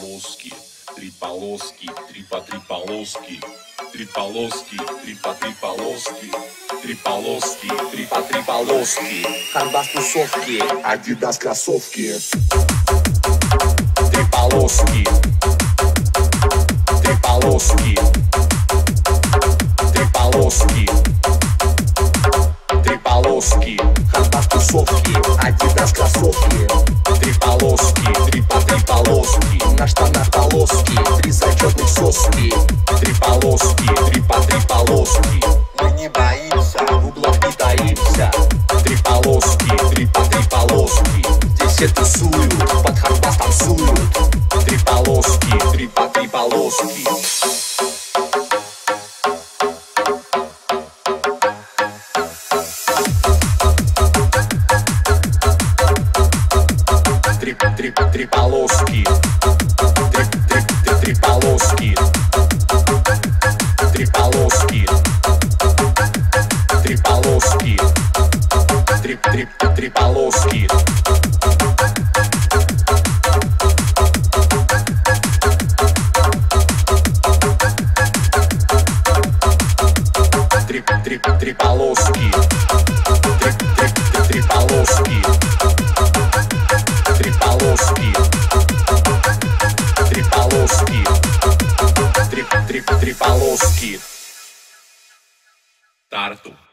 полоски, три полоски, три по три полоски, три полоски, три по три полоски, три полоски, три по три полоски. Хардбас тусовки, Адидас кроссовки. Три полоски, три полоски, три полоски, три полоски. Хардбас тусовки, Адидас кроссовки. Три полоски, три по три полоски. На штанах полоски, три зачетных соски. Три полоски, три по три полоски. Мы не боимся, в углах не таимся. Три полоски, три по три полоски. Здесь все тусуют, под хардбас танцуют. Три полоски, три по три полоски. Три полоски, три полоски, три полоски, три полоски, три полоски. Три полоски, три полоски, три полоски, три полоски, три полоски. Тарту.